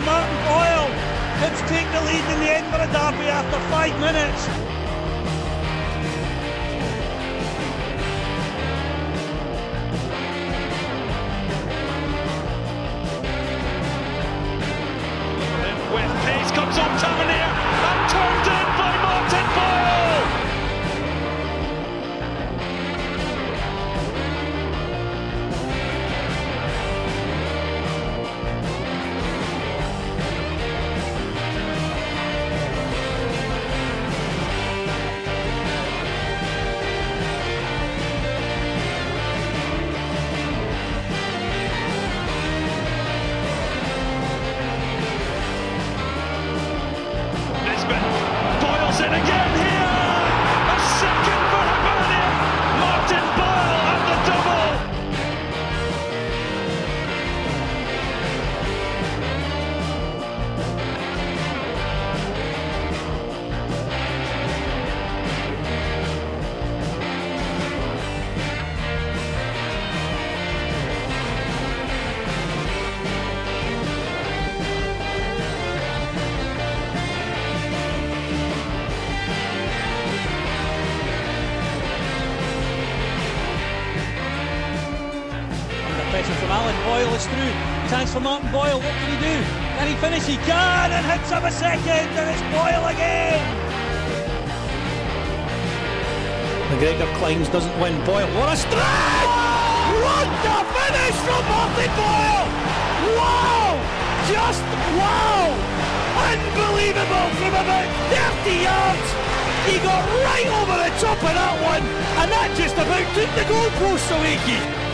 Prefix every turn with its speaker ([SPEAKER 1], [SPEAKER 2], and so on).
[SPEAKER 1] Martin Boyle. Hibs take the lead in the Edinburgh Derby after 5 minutes.
[SPEAKER 2] With pace comes on Tavernier and turned in by Martin Boyle. Boyle's in again here! A second for Hibernian! Martin Boyle and the double!
[SPEAKER 1] Pressure from Alan Boyle is through. Chance for Martin Boyle. What can he do? Can he finish? He can, and hits him a second, and it's Boyle again. McGregor climbs, doesn't win. Boyle, what a strike! What a finish from Martin Boyle! Wow! Just wow! Unbelievable from about 30 yards. He got right over the top of that one, and that just about took the goalposts away, Keith.